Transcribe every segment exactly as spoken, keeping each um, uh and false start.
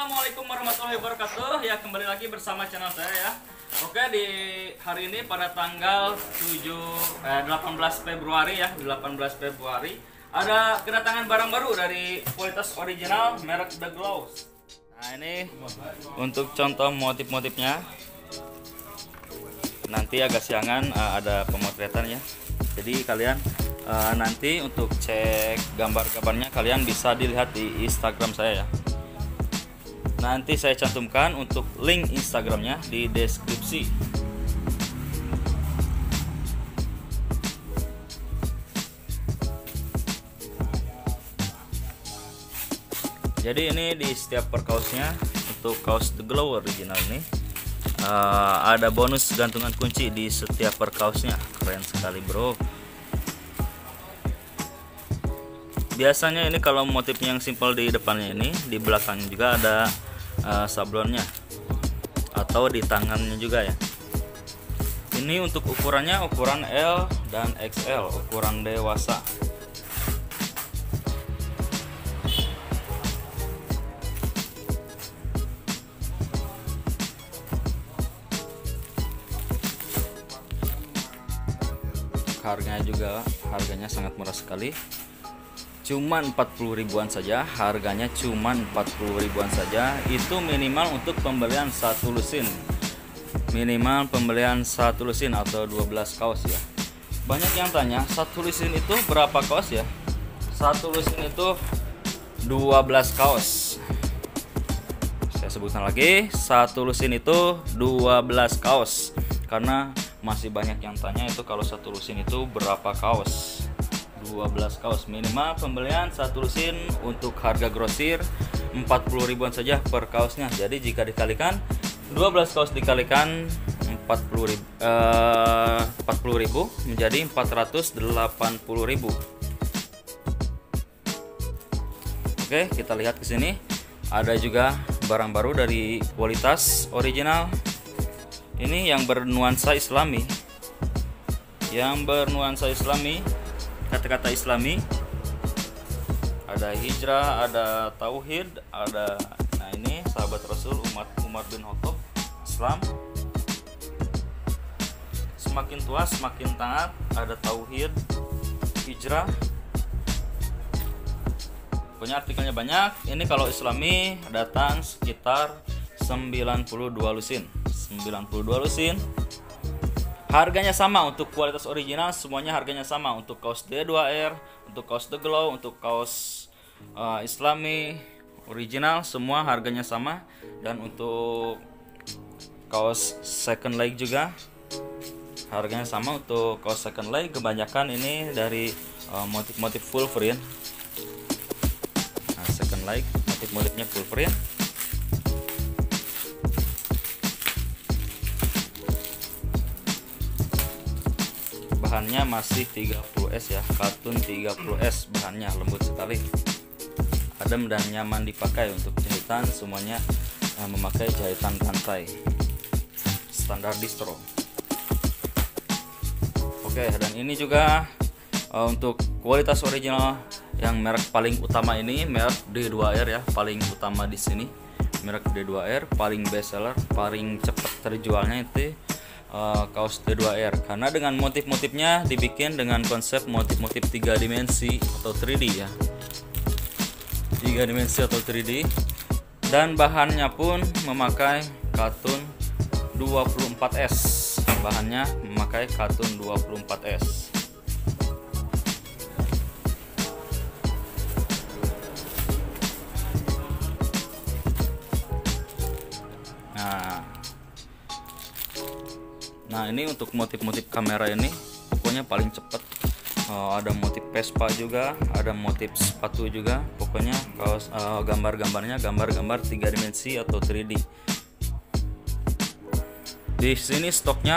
Assalamualaikum warahmatullahi wabarakatuh. Ya, kembali lagi bersama channel saya ya. Oke, di hari ini pada tanggal tujuh eh, delapan belas Februari ya, delapan belas Februari ada kedatangan barang baru dari kualitas original merek The Glows. Nah, ini untuk contoh motif-motifnya. Nanti agak siangan uh, ada pemotretan ya. Jadi kalian uh, nanti untuk cek gambar-gambarnya kalian bisa dilihat di Instagram saya ya. Nanti saya cantumkan untuk link Instagramnya di deskripsi. Jadi ini di setiap per kaosnya, untuk kaos The Glow original ini uh, ada bonus gantungan kunci di setiap per kaosnya. Keren sekali bro. Biasanya ini kalau motifnya yang simple di depannya ini, di belakangnya juga ada uh, sablonnya atau di tangannya juga ya. Ini untuk ukurannya ukuran L dan X L, ukuran dewasa. Harganya juga harganya sangat murah sekali. Cuman empat puluh ribuan saja, harganya cuman empat puluh ribuan saja. Itu minimal untuk pembelian satu lusin. Minimal pembelian satu lusin atau dua belas kaos ya. Banyak yang tanya, satu lusin itu berapa kaos ya? Satu lusin itu dua belas kaos. Saya sebutkan lagi, satu lusin itu dua belas kaos. Karena masih banyak yang tanya itu kalau satu lusin itu berapa kaos. dua belas kaos, minimal pembelian satu lusin untuk harga grosir empat puluh ribuan saja per kaosnya. Jadi jika dikalikan dua belas kaos dikalikan empat puluh ribu, eh, empat puluh ribu menjadi empat ratus delapan puluh ribu. Oke, kita lihat ke sini. Ada juga barang baru dari kualitas original. Ini yang bernuansa Islami. Yang bernuansa Islami, kata-kata Islami, ada hijrah, ada tauhid, ada, nah ini sahabat Rasul umat Umar bin Khattab, Islam. Semakin tua semakin taat, ada tauhid, hijrah. Pokoknya artikelnya banyak. Ini kalau Islami datang sekitar sembilan puluh dua lusin. sembilan puluh dua lusin. Harganya sama untuk kualitas original, semuanya harganya sama. Untuk kaos D dua R, untuk kaos The Glow, untuk kaos uh, Islami original, semua harganya sama. Dan untuk kaos second leg juga harganya sama. Untuk kaos second leg kebanyakan ini dari uh, motif-motif full print. Nah, second leg motif-motifnya full print. Bahannya masih tiga puluh S ya, katun tiga puluh S, bahannya lembut sekali, adem dan nyaman dipakai. Untuk jahitan semuanya uh, memakai jahitan rantai standar distro. Oke, dan ini juga uh, untuk kualitas original yang merek paling utama ini, merek D dua R ya, paling utama di sini. Merek D dua R paling best seller, paling cepat terjualnya itu Uh, kaos D dua R, karena dengan motif-motifnya dibikin dengan konsep motif-motif tiga dimensi atau tiga D ya, tiga dimensi atau tiga D, dan bahannya pun memakai katun dua puluh empat S, bahannya memakai katun dua puluh empat S. Nah Nah ini untuk motif-motif kamera ini pokoknya paling cepat. Uh, ada motif Vespa juga, ada motif sepatu juga. Pokoknya kaos uh, gambar-gambarnya gambar-gambar tiga dimensi atau tiga D. Di sini stoknya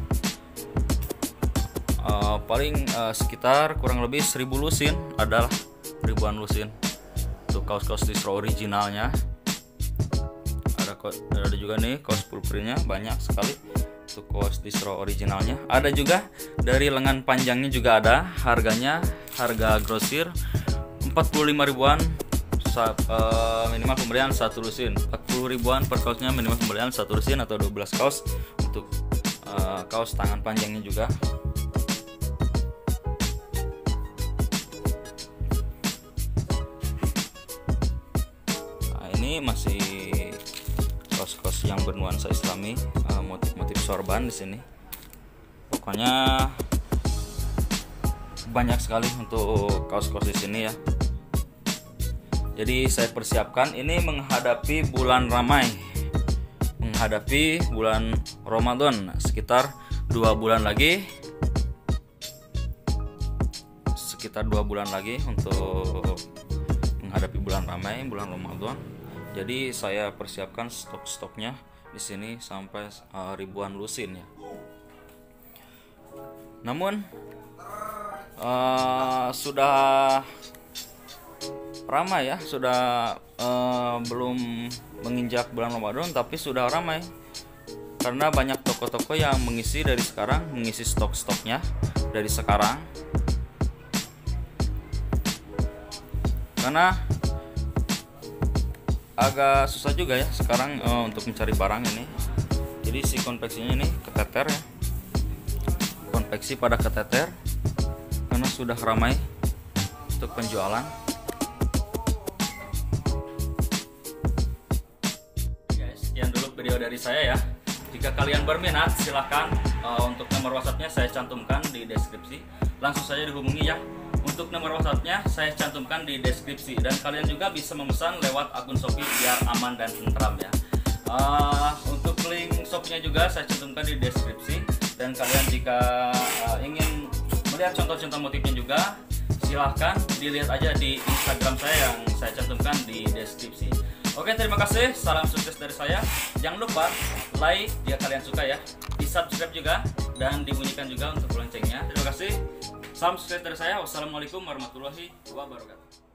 uh, paling uh, sekitar kurang lebih seribu lusin, adalah ribuan lusin. Untuk kaos-kaos distro originalnya. Ada ada juga nih kaos full printnya banyak sekali. Untuk kaos distro originalnya ada juga, dari lengan panjangnya juga ada. Harganya harga grosir empat puluh lima ribuan sa- uh, minimal pembelian satu lusin. Empat puluh ribuan per kaosnya, minimal pembelian satu lusin atau dua belas kaos untuk uh, kaos tangan panjangnya juga. Nah, ini masih kaos-kaos yang bernuansa Islami, uh, motif-motif sorban di sini. Pokoknya banyak sekali untuk kaos-kaos di sini ya. Jadi saya persiapkan ini menghadapi bulan ramai, menghadapi bulan Ramadan, sekitar dua bulan lagi, sekitar dua bulan lagi untuk menghadapi bulan ramai, bulan Ramadan. Jadi saya persiapkan stok-stoknya di sini sampai uh, ribuan lusin ya. Namun uh, sudah ramai ya, sudah uh, belum menginjak bulan Ramadan tapi sudah ramai karena banyak toko-toko yang mengisi dari sekarang, mengisi stok-stoknya dari sekarang. Karena agak susah juga ya sekarang uh, untuk mencari barang ini. Jadi si konveksinya ini keteter ya, konveksi pada keteter karena sudah ramai untuk penjualan. Video dari saya ya. Jika kalian berminat silahkan uh, untuk nomor WhatsAppnya saya cantumkan di deskripsi. Langsung saja dihubungi ya. Untuk nomor WhatsAppnya saya cantumkan di deskripsi dan kalian juga bisa memesan lewat akun Shopee biar aman dan tentram ya. Uh, untuk link Shopee-nya juga saya cantumkan di deskripsi dan kalian jika uh, ingin melihat contoh-contoh motifnya juga silahkan dilihat aja di Instagram saya yang saya cantumkan di deskripsi. Oke, terima kasih. Salam sukses dari saya. Jangan lupa like jika kalian suka ya. Di subscribe juga dan dibunyikan juga untuk loncengnya. Terima kasih. Salam sukses dari saya. Wassalamualaikum warahmatullahi wabarakatuh.